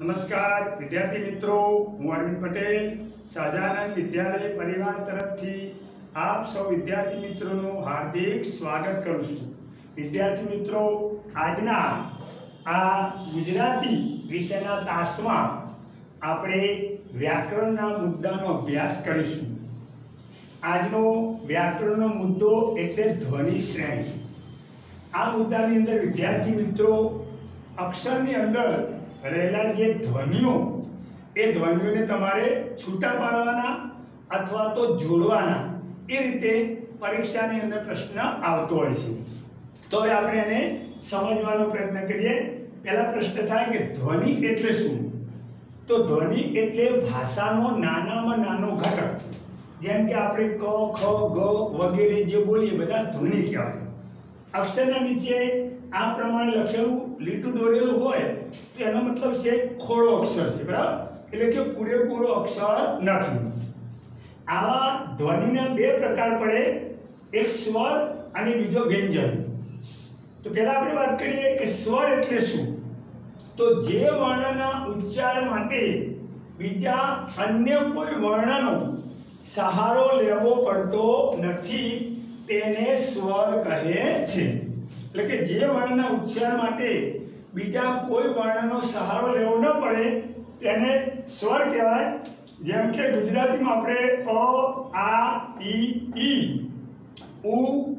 નમસ્કાર વિદ્યાર્થી મિત્રો, હું અરવિંદ પટેલ સહજાનંદ વિદ્યાલય પરિવાર તરફથી આપ સૌ વિદ્યાર્થી મિત્રોનું હાર્દિક સ્વાગત કરું છું। વિદ્યાર્થી મિત્રો, આજના આ ગુજરાતી વિષયના તાસમાં આપણે વ્યાકરણના મુદ્દાનો અભ્યાસ કરીશું। આજનો વ્યાકરણનો મુદ્દો એટલે ધ્વનિ શ્રેણી। આ મુદ્દાની અંદર વિદ્યાર્થી મિત્રો અક્ષરની અંદર રહેલા જે ધ્વનિઓ એ ધ્વનિઓને તમારે છૂટા પાડવાના અથવા તો જોડવાના એ રીતે પરીક્ષાની અંદર પ્રશ્ન આવતો હોય છે। તો હવે આપણે એને સમજવાનો પ્રયત્ન કરીએ। પહેલા પ્રશ્ન થાય કે ધ્વનિ એટલે શું? તો ધ્વનિ એટલે ભાષાનો નાનામાં નાનો ઘટક। જેમ કે આપણે ક, ખ, ગ વગેરે જે બોલીએ બધા ધ્વનિ કહેવાય। અક્ષરના નીચે આ પ્રમાણે લખેલું લીટું દોરેલું હોય તો એનો મતલબ છે ખોળો અક્ષર છે, બરાબર? એટલે કે પૂરેપૂરો અક્ષર નથી। આવા ધ્વનિના બે પ્રકાર પડે, એક સ્વર અને બીજો વ્યંજન। તો પહેલા આપણે વાત કરીએ કે સ્વર એટલે શું? તો જે વર્ણના ઉચ્ચાર માટે બીજા અન્ય કોઈ વર્ણનો સહારો લેવો પડતો નથી તેને સ્વર કહે છે। એટલે કે જે વર્ણના ઉચ્ચાર માટે બીજા કોઈ વર્ણનો સહારો લેવો ન પડે તેને સ્વર કહેવાય। જેમ કે ગુજરાતીમાં આપણે અ, આ, ઈ, ઉ,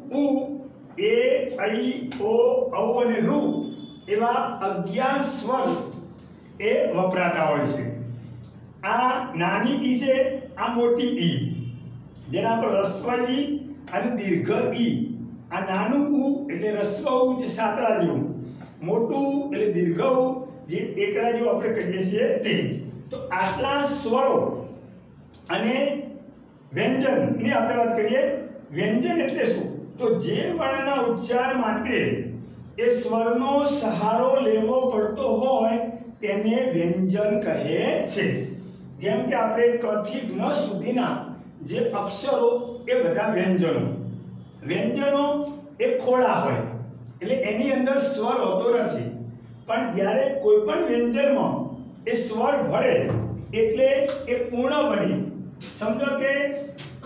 એ, ઐ, ઓ, ઔ અને ઋ એવા 11 સ્વર એ વપરાતા હોય છે। આ નાની ઈ છે, આ મોટી ઈ, જેના પર રસ્વ ઈ અને દીર્ઘ ઈ। આ નાનું ઉ એટલે રસ્વ ઉ જે સાતરા જેવું, મોટું એટલે દીર્ઘ ઉ જે એકડા જેવું આપણે કહીએ છીએ તે। તો આટલા સ્વરો અને વ્યંજનની આપણે વાત કરીએ। વ્યંજન એટલે શું? તો જે વર્ણના ઉચ્ચાર માટે એ સ્વરનો સહારો લેવો પડતો હોય તેને વ્યંજન કહે છે। જેમ કે આપણે ક થી જ્ઞ સુધીના જે અક્ષરો એ બધા વ્યંજનો। વ્યંજનો એ ખોળા હોય એટલે એની અંદર સ્વર હોતો નથી, પણ જ્યારે કોઈ પણ વ્યંજનમાં એ સ્વર ભળે એટલે એ પૂર્ણ બની। સમજો કે ક,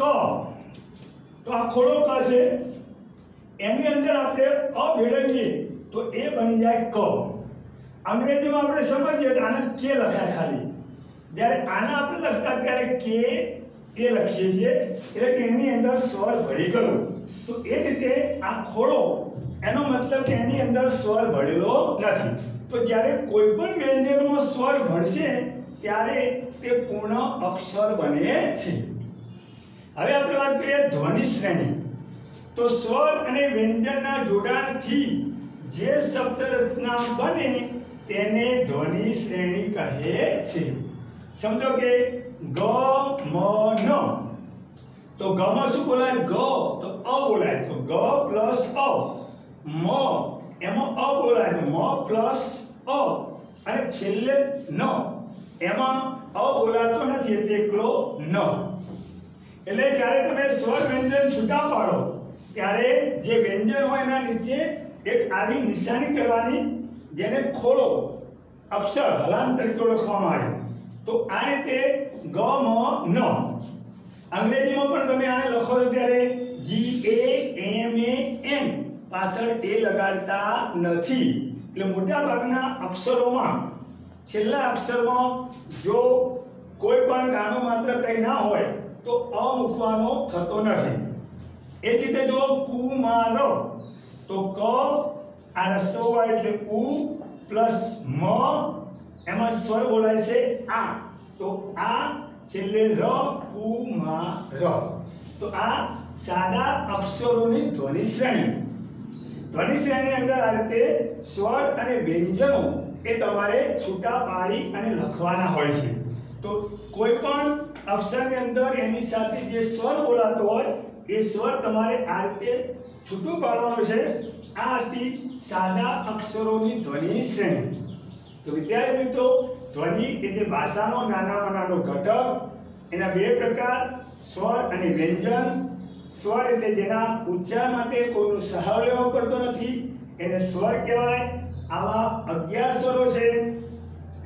તો આ ખોળો ક છે, એની અંદર આપણે અ ભેળવીએ તો એ બની જાય ક। અંગ્રેજીમાં આપણે સમજીએ તો આને કે લખાય ખાલી, જ્યારે આના આપણે લખતા ત્યારે કે એ લખીએ છીએ એટલે કે એની અંદર સ્વર ભળી ગયો। તો એ રીતે આ ખોળો એનો મતલબ કે એની અંદર સ્વર ભળેલો નથી। તો જ્યારે કોઈ પણ વ્યંજનમાં સ્વર ભળશે ત્યારે તે પૂર્ણ અક્ષર બને છે। હવે આપણે વાત કરીએ ધ્વનિ શ્રેણી। તો સ્વર અને વ્યંજનના જોડાણથી જે શબ્દ રચના બને તેને ધ્વનિ શ્રેણી કહે છે। સમજો કે ગ, મ, ન, તો ગ માં શું બોલાય? ગ તો અ બોલાય, તો ગ પ્લસ અ। મ એમાં અ બોલાય તો મ પ્લસ અ, અને છેલ્લે ન એમાં અ બોલાતો નથી એટલે એકલો ન। એટલે જ્યારે તમે સ્વર વ્યંજન છૂટા પાડો ત્યારે જે વ્યંજન હોય એના નીચે એક આવી નિશાની કરવાની જેને ખોળો અક્ષર હલાંત તરીકે ઓળખવામાં આવે। તો આ રીતે ગ, મ, ન। અંગ્રેજીમાં પણ તમે આને લખો છો ત્યારે GAMAN પાછળ એ લગાડતા નથી। એટલે મોટા ભાગના અક્ષરોમાં છેલ્લા અક્ષરમાં જો કોઈ પણ ગાનો માત્ર કંઈ ના હોય તો અ મૂકવાનો થતો નથી। એ જ રીતે જો કુમાર, તો ક આ રસ્વ હોય એટલે કુ પ્લસ મ એમાં સ્વર બોલાય છે આ, તો આ છેલ્લે ર, કુમાર। તો આ સાદા અક્ષરોની ધ્વનિ શ્રેણી। ધ્વનિ શ્રેણીની અંદર આ રીતે સ્વર અને વ્યંજનો એ તમારે છૂટા પાડી અને લખવાના હોય છે। તો કોઈ પણ અક્ષરની અંદર એની સાથે જે સ્વર બોલાતો હોય એ સ્વર તમારે આ રીતે છૂટું પાડવાનો છે। આ હતી સાદા અક્ષરોની ધ્વનિ શ્રેણી। તો વિદ્યાર્થી મિત્રો, ધ્વનિ એટલે ભાષાનો નાનામાં નાનો ઘટક। એના બે પ્રકાર, સ્વર અને વ્યંજન। સ્વર એટલે જેના ઉચ્ચાર માટે કોઈનો સહારો લેવો પડતો નથી એને સ્વર કહેવાય। આવા 11 સ્વરો છે।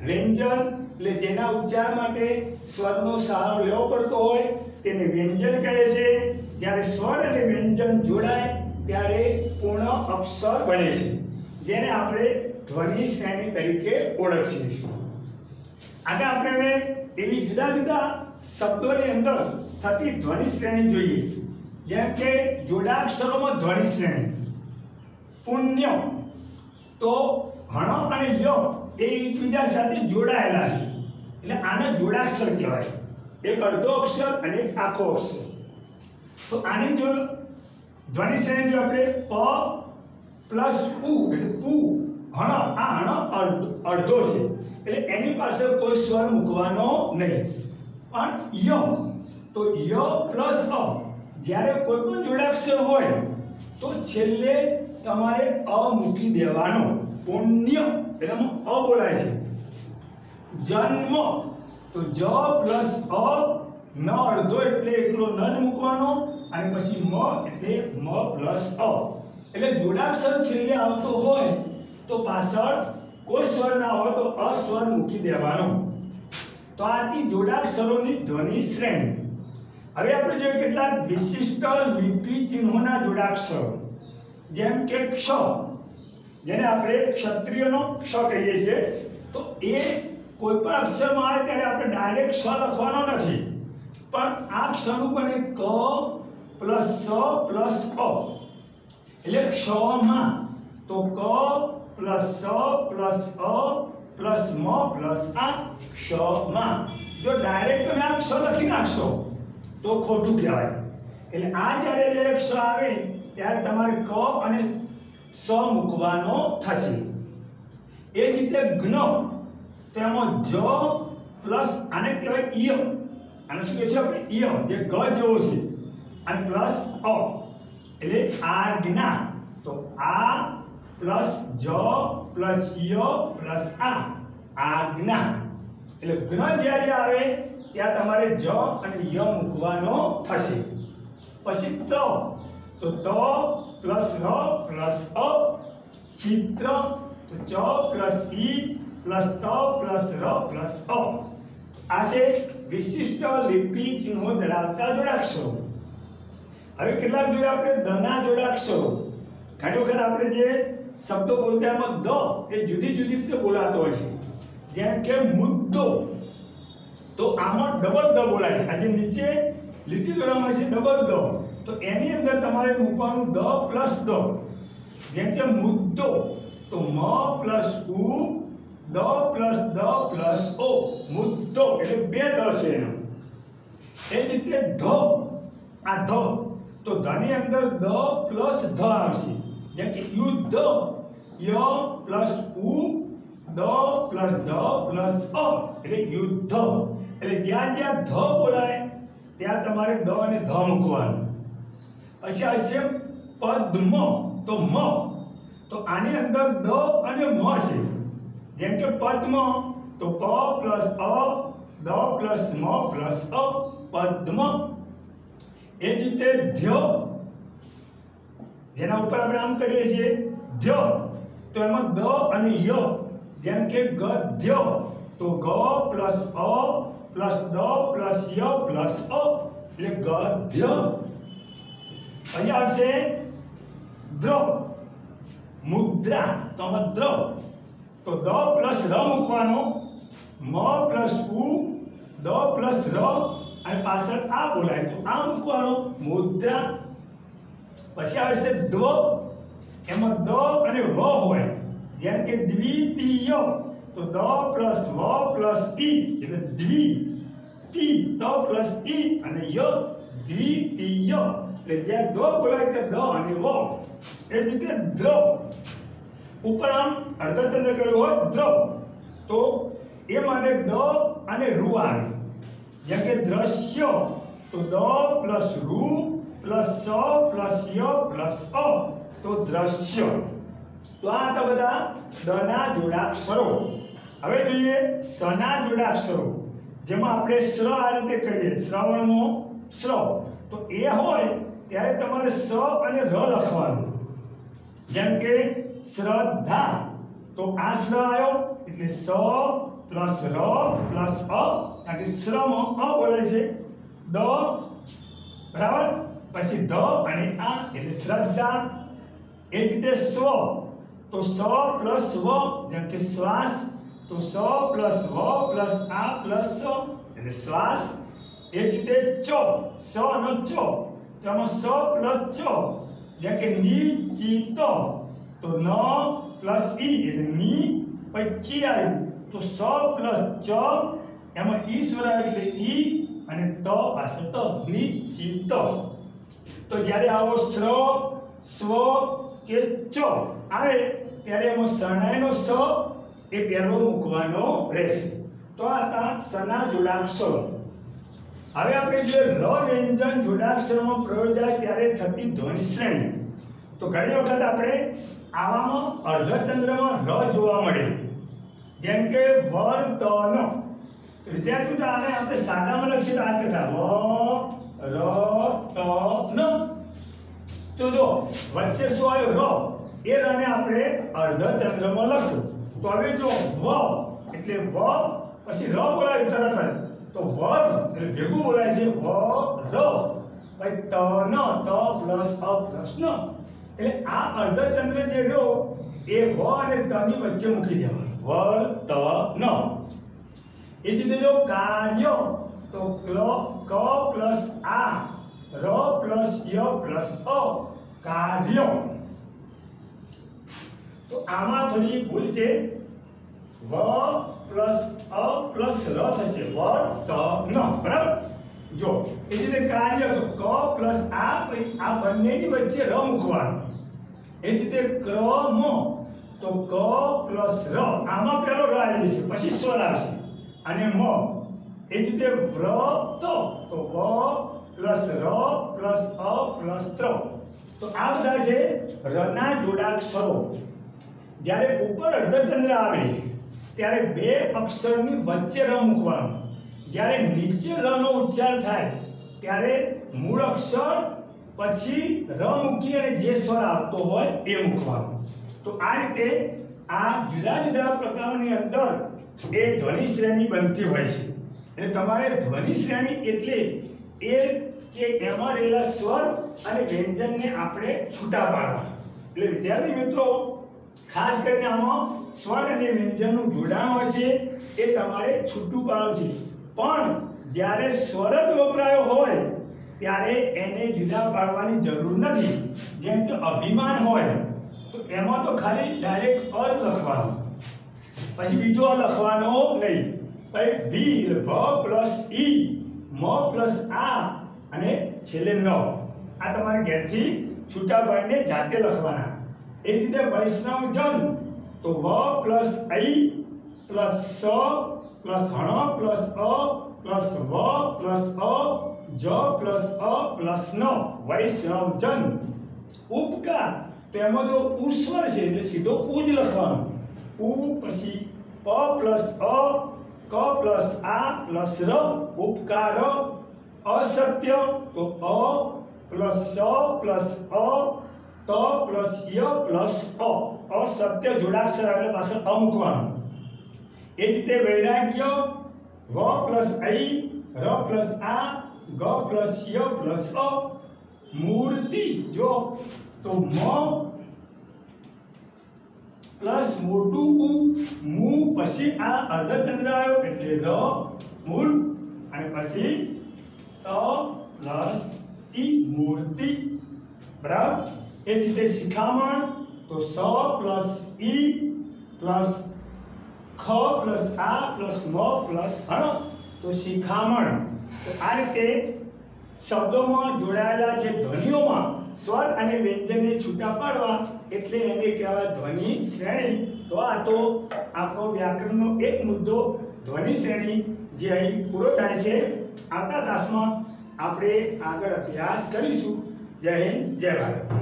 વ્યંજન એટલે જેના ઉચ્ચાર માટે સ્વરનો સહારો લેવો પડતો હોય તેને વ્યંજન કહે છે. જ્યારે સ્વર અને વ્યંજન જોડાય ત્યારે પૂર્ણ અક્ષર બને છે, જેને આપણે ધ્વનિ શ્રેણી તરીકે ઓળખીએ છીએ. આગળ આપણે હવે એવી જુદા જુદા શબ્દોની અંદર થતી ધ્વનિ શ્રેણી જોઈએ. જેમ કે જોડાક્ષરોમાં ધ્વનિ શ્રેણી. પુણ્ય તો હણ અને ય એ એકબીજા સાથે જોડાયેલા છે, એટલે આને જોડાક્ષર કહેવાય. એક અડધો અક્ષર અને એક આખો અક્ષર. તો આની જો ધ્વનિ શ્રેણી જો આપણે પ પ્લસ ઉ એટલે પુ હણ, આ હણ અડધો છે એટલે એની પાછળ કોઈ સ્વર મૂકવાનો નહીં. પણ ય તો ય પ્લસ અ, જ્યારે કોઈ પણ જોડાક્ષર હોય તો છેલ્લે તમારે અ મૂકી દેવાનો. પુણ્ય એટલે અ બોલાય છે. જન્મ તો જ પ્લસ અ, ન અડધો એટલે એકલો ન જ મૂકવાનો, અને પછી મ એટલે મ પ્લસ અ. એટલે જોડાક્ષર છેલ્લે આવતો હોય તો પાછળ કોઈ સ્વર ના હોય તો અસ્વર મૂકી દેવાનો. તો આથી જોડાક્ષરોની ધ્વનિ શ્રેણી. હવે આપણે જોઈએ કેટલાક વિશિષ્ટ લિપિ ચિહ્નોના જોડાક્ષરો. જેમ કે ક્ષ, જેને આપણે ક્ષત્રિયનો ક્ષ કહીએ છીએ, તો એ કોઈ પણ અક્ષરમાં આવે ત્યારે આપણે ડાયરેક્ટ ક્ષ લખવાનો નથી, પણ આ ક્ષનું બને ક પ્લસ સ પ્લસ અ. એટલે ક્ષમાં તો ક પ્લસ સ પ્લસ અ પ્લસ મ પ્લસ આ ક્ષમાં. જો ડાયરેક્ટ તમે આ ક્ષ લખી નાખશો તો ખોટું કહેવાય. એટલે આ જ્યારે ક્ષ આવે ત્યારે તમારે ક અને સ મૂકવાનો થશે. એ જ રીતે જ્ઞ, તો એમાં જ પ્લસ આને કહેવાય ઈય. આને શું કહે છે આપણે? ઈય, જે ગ જેવો છે, અને પ્લસ અ એટલે આજ્ઞા. તો આ પ્લસ જ પ્લસ ય પ્લસ આ આજ્ઞા. એટલે જ્ઞ જ્યારે આવે ત્યાં તમારે જ અને ય મૂકવાનો થશે. પછી ત, તો ત પ્લસ ર પ્લસ અ. ચિત્ર, તો ચ પ્લસ ઈ પ્લસ ત પ્લસ ર પ્લસ અ. આ છે વિશિષ્ટ લિપિ ચિહ્નો ધરાવતા જોડાક્ષરો. હવે કેટલાક જોઈએ આપણે દના જોડાક્ષરો. ઘણી વખત આપણે જે શબ્દો બોલતા એમાં દ એ જુદી જુદી રીતે બોલાતો હોય છે. જેમ કે મુદ્દો, તો આમાં ડબલ દ બોલાય છે. આ જે નીચે લીટી દોરવામાં છે ડબલ દ, તો એની અંદર તમારે મૂકવાનું દ પ્લસ દ. જેમ કે મુદ્દો, તો મ પ્લસ ઉ દ પ્લસ દ પ્લસ ઓ. મુદ્દો એટલે બે દ છે એનો. એ જ રીતે ધ, આ ધ, તો ધની અંદર દ પ્લસ ધ આવશે. જેમ કે યુદ્ધ, ય પ્લસ ઉ દ પ્લસ ધ પ્લસ અ એટલે યુદ્ધ. એટલે જ્યાં જ્યાં ધ બોલાય ત્યાં તમારે દ અને ધ મૂકવાનું. પછી આવશે પદ્મ, તો મ, તો આની અંદર દ અને મ છે. જેમ કે પદ્મ, તો પ પ્લસ અ દ પ્લસ મ પ્લસ અ પદ્મ. એ જ રીતે ધ્ય, જેના ઉપર આપણે આમ કરીએ છીએ ધ્ય, તો એમાં દ અને ય. જેમ કે ગદ્ય, તો ગ પ્લસ અ પ્લસ દ પ્લસ ય પ્લસ અ એટલે ગદ્ય. અહીંયા આવશે દ્ર, મુદ્રા, તો આમાં દ્ર, તો દ પ્લસ ર મૂકવાનો, મ પ્લસ ઉ દ પ્લસ ર અને પાછળ આ બોલાય તો આ મૂકવાનો મુદ્રા. પછી આવશે દ્વ, એમાં દ અને વ હોય. જેમ કે દ્વિતીય, તો દ પ્લસ વ પ્લસ ઈ એટલે દ્વિ, તી ત પ્લસ ઈ અને ય દ્વિતીય. એટલે જ્યાં દ બોલાય ત્યાં દ અને વ. એ જ રીતે દ્રવ, ઉપર આમ અર્ધચંદ્ર કર્યું હોય દ્રવ, તો એ માટે દ અને રૂ આવે. જેમ કે દ્રશ્ય, તો દ પ્લસ રૂ પ્લસ સ પ્લસ ય પ્લસ અ તો દ્રશ્ય. તો આ હતા બધા દના જોડાક્ષરો. હવે જોઈએ સના જોડાક્ષરો, જેમાં આપણે શ્ર આ રીતે કરીએ. શ્રવણનો શ્ર, તો એ હોય ત્યારે તમારે સ અને ર લખવાનું. જેમ કે શ્રદ્ધા, તો આ શ્ર આવ્યો એટલે સ પ્લસ ર પ્લસ અ, કારણ કે શ્રમ અ બોલે છે, દ બરાબર, પછી ધ અને આ એટલે શ્રદ્ધા. એ જ રીતે સ્વ, તો સ પ્લસ વ જેમ કે શ્વાસ, તો સ પ્લસ વ પ્લસ આ પ્લસ સ એટલે શ્વાસ. એ જ રીતે ચ, સ અને ચ, તો આમાં સ પ્લસ ચ જેમ કે નિચિત, તો ન પ્લસ ઈ એટલે ની, પછી આવ્યું તો સ પ્લસ ચ, એમાં ઈ સ્વર એટલે ઈ અને ત પાસે ત, નિચિત. તો જ્યારે આવો શ્ર સ્વ કે ચ આવે ત્યારે એમાં શરણાઈનો સ એ પહેલો મૂકવાનો રહેશે. તો આ હતા સના જોડાક્ષરો. હવે આપણે જે ર વ્યંજન જોડાક્ષરમાં પ્રયોજાય ત્યારે થતી ધ્વનિ શ્રેણી, તો ઘણી વખત આપણે આવામાં અર્ધચંદ્રમાં ર જોવા મળે, જેમ કે વર્તન. તો વિદ્યાર્થીઓ, તો આને આપણે સાદામાં લખીએ તો આ રીતે થાય વ ર ત ન. તો જો વચ્ચે શું આવ્યો ર, એ રને આપણે અર્ધચંદ્રમાં લખ્યું. તો હવે જો વ એટલે વ પછી ર બોલાવ્યું તરત જ, તો વર એટલે ભેગું બોલાય છે વ ર, પછી ત ન, ત પ્લસ અ પ્લસ ન. એટલે આ અર્ધચંદ્ર જે રહ્યો એ વ અને ત ની વચ્ચે મૂકી દેવાનું, વર ત ન. એ જ રીતે જો કાર્ય, તો ક પ્લસ આ ર પ્લસ ય પ્લસ અ, કાર્ય. તો આમાં થોડી ભૂલ છે, વ પ્લસ અ પ્લસ ર થશે, વર્તન, બરાબર. જો એ રીતે કાર્ય, તો ક પ્લસ આ, આ બંનેની વચ્ચે ર મૂકવાનો. એ જ રીતે ક્રમ, તો ક પ્લસ ર, આમાં પહેલો ર આવી જશે, પછી સ્વર આવશે, અને મ. એ જ રીતે વ્રત, તો વ પ્લસ ર પ્લસ અ પ્લસ ત્ર. તો આ બધા છે રના જોડાક્ષરો. જ્યારે ઉપર અર્ધચંદ્ર આવે ત્યારે બે અક્ષરની વચ્ચે ર મૂકવાનો. જ્યારે નીચે ર નો ઉચ્ચાર થાય ત્યારે મૂળ અક્ષર પછી ર મૂકી અને જે સ્વર આવતો હોય એ મૂકવાનો. તો આ રીતે આ જુદા જુદા પ્રકારની અંદર એ ધ્વનિ શ્રેણી બનતી હોય છે. એટલે તમારે ધ્વનિ શ્રેણી એટલે એ કે એમાં રહેલા સ્વર અને વ્યંજનને આપણે છૂટા પાડવા. એટલે વિદ્યાર્થી મિત્રો, ખાસ કરીને આમાં સ્વર અને વ્યંજનનું જોડાણ હોય છે એ તમારે છૂટું પાડવું છે. પણ જ્યારે સ્વર જ વપરાયો હોય ત્યારે એને જુદા પાડવાની જરૂર નથી. જેમ કે અભિમાન હોય તો એમાં તો ખાલી ડાયરેક્ટ અ લખવાનું, પછી બીજો અ લખવાનો નહીં. પછી ભી ભ પ્લસ ઈ, મ પ્લસ આ અને છેલ્લે ન. આ તમારે ઘેરથી છૂટા પાડીને જાતે લખવાના. એ જ રીતે વૈષ્ણવજન, તો વ પ્લસ ઐ પ્લસ સ પ્લસ હણ પ્લસ અ પ્લસ વ પ્લસ અ જ પ્લસ અ પ્લસ ન, વૈષ્ણવજન. ઉપકાર, તો એમાં જો ઉ સ્વર છે એટલે સીધો ઉ જ લખવાનો. ઉ પછી પ પ્લસ અ, ક પ્લસ આ પ્લસ ર, ઉપકાર. અસત્ય, તો અ પ્લસ સ પ્લસ અ, ત પ્લસ ય પ્લસ અ, અસત્ય જોડાક્ષર આવે એટલે પાછળ અ મૂકવાનું. એ જ રીતે વૈરાગ્ય, વ પ્લસ ઐ ર પ્લસ આ ગ પ્લસ ય પ્લસ અ. મૂર્તિ, જો તો મ પ્લસ મોટું ઉ, મુ પછી આ અર્ધચંદ્ર આવ્યો એટલે ર મૂળ, અને પછી ત પ્લસ ઈ, મૂર્તિ, બરાબર. એ જ રીતે શિખામણ, તો સ પ્લસ ઈ પ્લસ ખ પ્લસ આ પ્લસ મ પ્લસ હણ, તો શિખામણ. તો આ રીતે શબ્દોમાં જોડાયેલા જે ધ્વનિઓમાં સ્વર અને વ્યંજનને છૂટા પાડવા એટલે એને કહેવાય ધ્વનિ શ્રેણી. તો આ તો આપણો વ્યાકરણનો એક મુદ્દો ધ્વનિ શ્રેણી જે અહીં પૂરો થાય છે. આવતા તાસમાં આપણે આગળ અભ્યાસ કરીશું. જય હિન્દ, જય ભારત.